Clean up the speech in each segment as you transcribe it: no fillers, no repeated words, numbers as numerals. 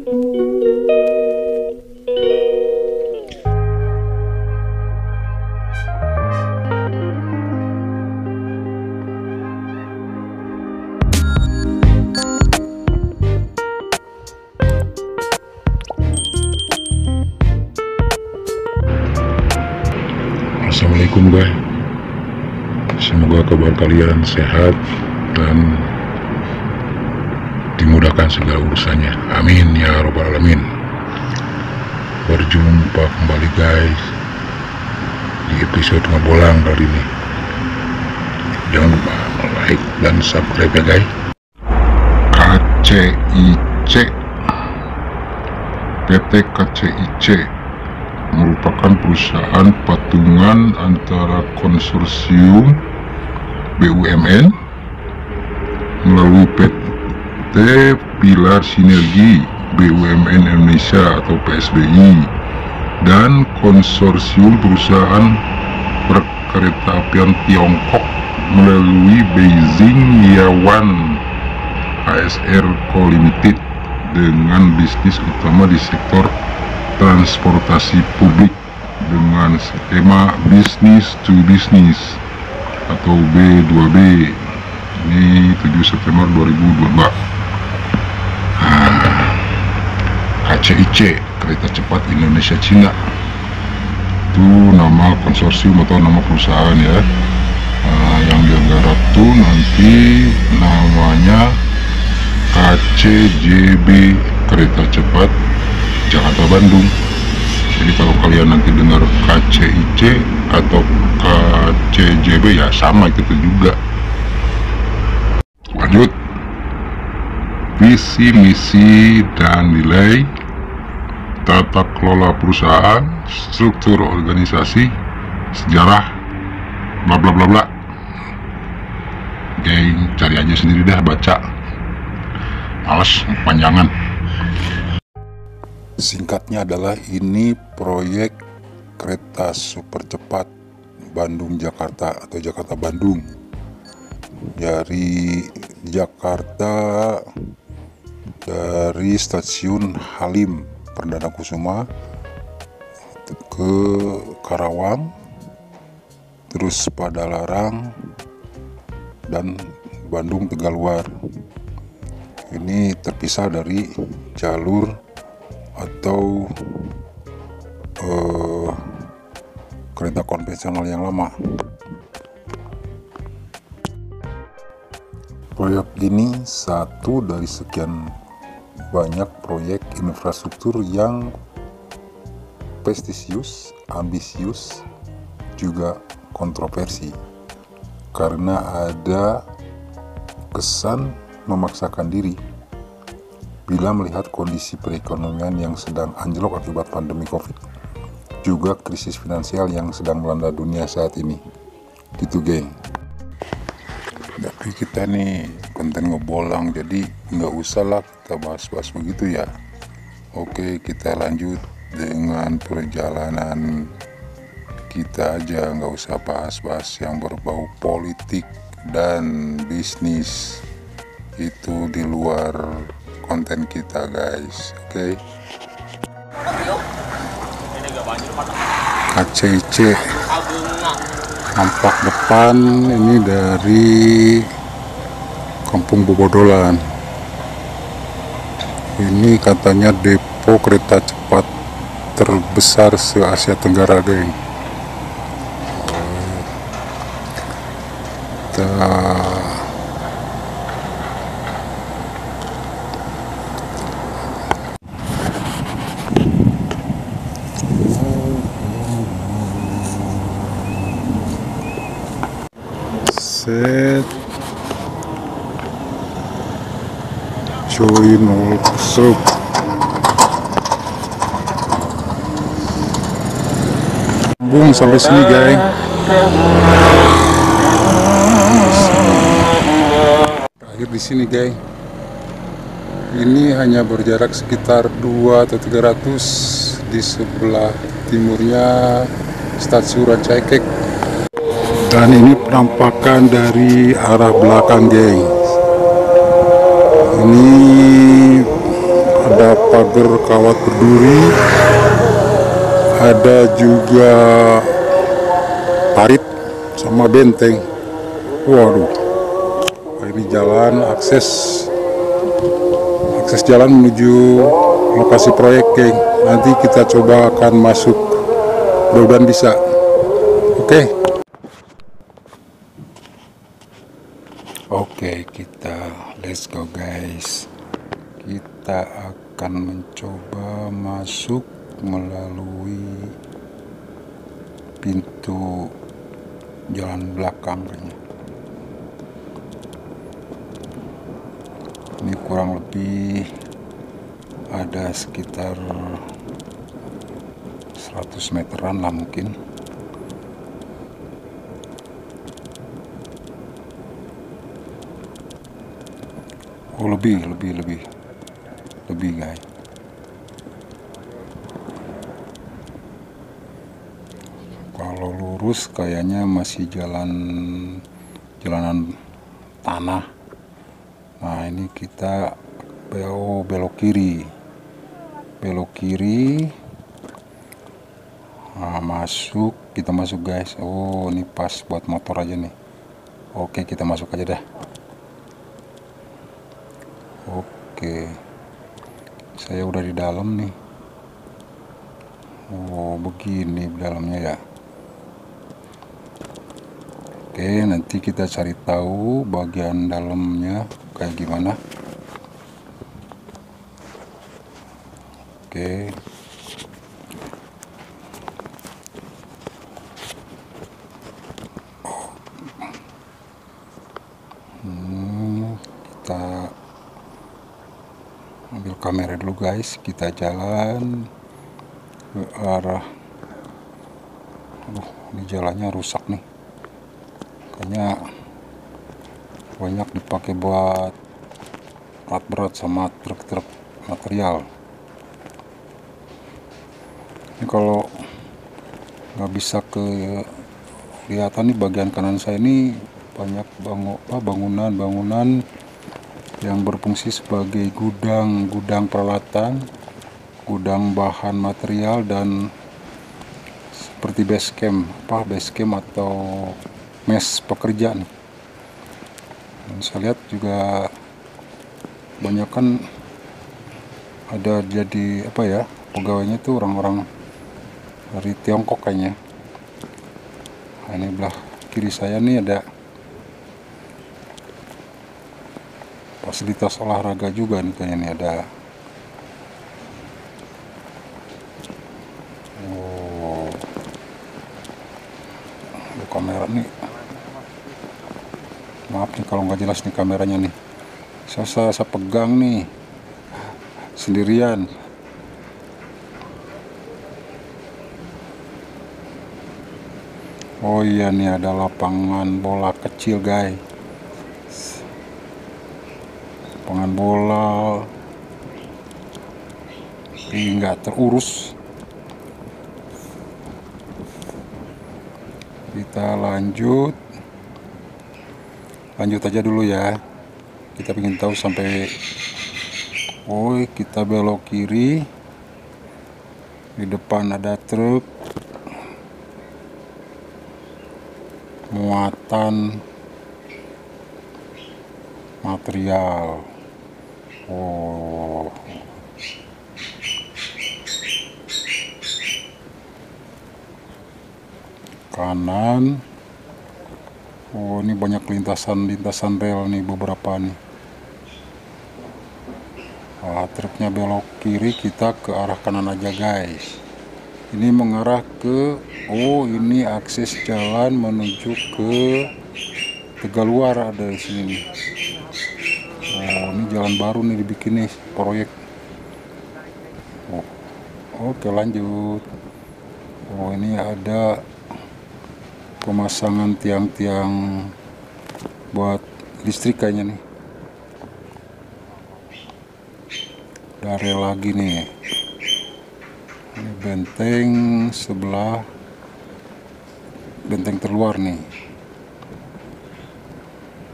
Assalamualaikum guys, semoga kabar kalian sehat dan dimudahkan segala urusannya, amin ya robbal alamin. Berjumpa kembali guys di episode ngebolang kali ini. Jangan lupa like dan subscribe ya guys. KCIC, PT KCIC merupakan perusahaan patungan antara konsorsium BUMN melalui PT Pilar Sinergi BUMN Indonesia atau PSBI dan konsorsium perusahaan perkeretaapian Tiongkok melalui Beijing Yawan ASR Co Limited dengan bisnis utama di sektor transportasi publik dengan skema bisnis to bisnis atau B2B. Ini 7 September 2022. KCIC, Kereta Cepat Indonesia Cina, itu nama konsorsium atau nama perusahaan ya. Yang digarap tuh nanti namanya KCJB, Kereta Cepat Jakarta Bandung. Jadi kalau kalian nanti dengar KCIC atau KCJB ya sama gitu juga. Lanjut. Visi, misi, dan nilai, tata kelola perusahaan, struktur organisasi, sejarah, bla bla bla bla. Geng, cari aja sendiri dah, baca. Males panjangan. Singkatnya adalah ini proyek kereta super cepat Bandung-Jakarta atau Jakarta-Bandung. Dari Jakarta, dari stasiun Halim Perdana Kusuma ke Karawang, terus Padalarang, dan Bandung Tegaluar. Ini terpisah dari jalur atau kereta konvensional yang lama. Proyek ini satu dari sekian banyak proyek infrastruktur yang prestisius, ambisius, juga kontroversi karena ada kesan memaksakan diri bila melihat kondisi perekonomian yang sedang anjlok akibat pandemi COVID, juga krisis finansial yang sedang melanda dunia saat ini. Gitu geng. Tapi kita nih konten ngebolang, jadi nggak usah lah kita bahas-bahas begitu ya. Oke, kita lanjut dengan perjalanan kita aja, nggak usah bahas-bahas yang berbau politik dan bisnis. Itu di luar konten kita guys, oke. KCIC nampak depan ini dari Kampung Bobodolan. Ini katanya depo kereta cepat terbesar se-Asia Tenggara geng. Set join workshop. Sambung sampai sini guys. Akhir di sini guys. Ini hanya berjarak sekitar 2 atau 300 di sebelah timurnya Stasiun Rancaikek. Dan ini penampakan dari arah belakang geng. Ini ada pagar kawat berduri, ada juga parit sama benteng. Waduh, ini jalan akses jalan menuju lokasi proyek, geng. Nanti kita coba akan masuk, mudah-mudahan bisa. Oke, kita let's go guys. Kita akan mencoba masuk melalui pintu jalan belakang kayaknya. Ini kurang lebih ada sekitar 100 meteran lah mungkin. Oh, lebih guys. Kalau lurus kayaknya masih jalanan tanah. Nah, ini kita belok kiri. Nah, kita masuk guys. Oh, ini pas buat motor aja nih. Oke, kita masuk aja dah. Oke, saya udah di dalam nih. Oh, begini dalamnya ya. Oke, nanti kita cari tahu bagian dalamnya kayak gimana. Oke. Kita ambil kamera dulu guys. Kita jalan ke arah. Ini jalannya rusak nih. Kayaknya banyak dipakai buat alat berat sama truk-truk material. Ini kalau nggak bisa kelihatan nih, bagian kanan saya ini banyak bangunan yang berfungsi sebagai gudang peralatan, gudang bahan material, dan seperti base camp atau mes pekerja nih. Dan saya lihat juga banyak kan ada jadi pegawainya itu orang-orang dari Tiongkok kayaknya. Nah, ini belah kiri saya nih ada fasilitas olahraga juga nih kayaknya nih, ada. Oh, ada kamera nih. Maaf nih kalau nggak jelas nih kameranya nih. Saya pegang nih sendirian. Oh iya, nih ada lapangan bola kecil guys. Lapangan bola tapi nggak terurus. Kita lanjut aja dulu ya. Kita ingin tahu sampai. Oh, kita belok kiri. Di depan ada truk muatan material. Oh, kanan. Oh, ini banyak lintasan rel nih, beberapa nih. Nah, truknya belok kiri, kita ke arah kanan aja guys. Ini mengarah ke, oh ini akses jalan menuju ke Tegaluar, ada di sini nih. Oh, ini jalan baru nih dibikin nih, proyek. Oh, oke lanjut. Oh, ini ada pemasangan tiang-tiang buat listrik kayaknya nih. Ada rel lagi nih. Ini benteng sebelah, benteng terluar nih.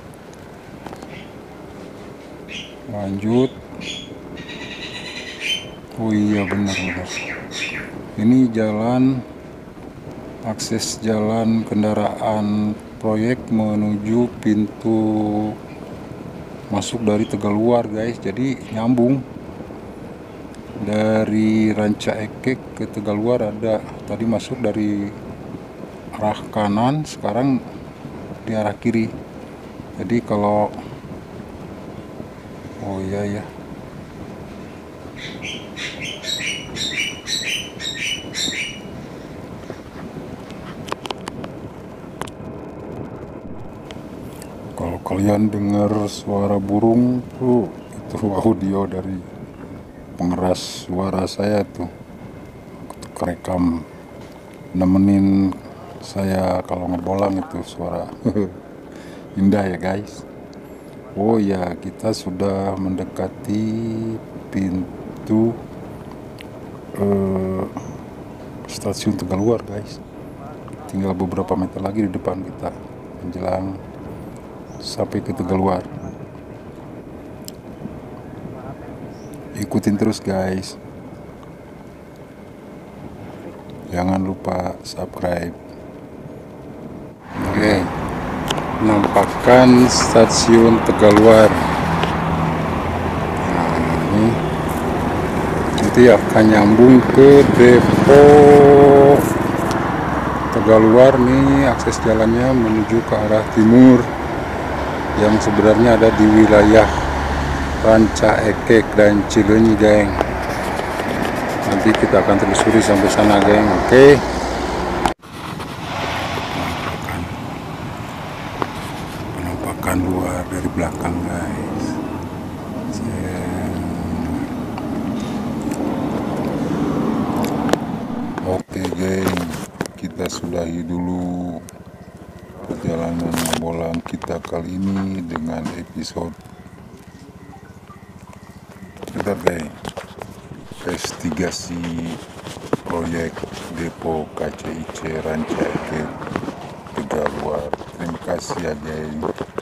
Lanjut. Oh iya, benar. Ini jalan, akses jalan kendaraan proyek menuju pintu masuk dari Tegaluar guys. Jadi nyambung dari Ranca Ekek ke Tegaluar. Ada tadi masuk dari arah kanan, sekarang di arah kiri. Jadi kalau oh iya ya, kalau kalian dengar suara burung tuh, itu audio dari pengeras suara saya tuh. Kerekam nemenin saya kalau ngebolang itu suara. Indah ya guys. Oh ya, kita sudah mendekati pintu stasiun Tegaluar guys. Tinggal beberapa meter lagi di depan kita menjelang sampai ke Tegaluar. Ikutin terus guys. Jangan lupa subscribe. Oke, nampakkan stasiun Tegaluar. Nah, ini nanti akan nyambung ke depo Tegaluar nih. Akses jalannya menuju ke arah timur yang sebenarnya ada di wilayah Ranca Ekek dan Cileunyi geng. Nanti kita akan telusuri sampai sana geng. Oke. Penampakan luar dari belakang guys. Oke geng, kita sudahi dulu perjalanan bolang kita kali ini dengan episode investigasi proyek depo KCIC Ranca Ekek Tegaluar. Terima kasih ya geng.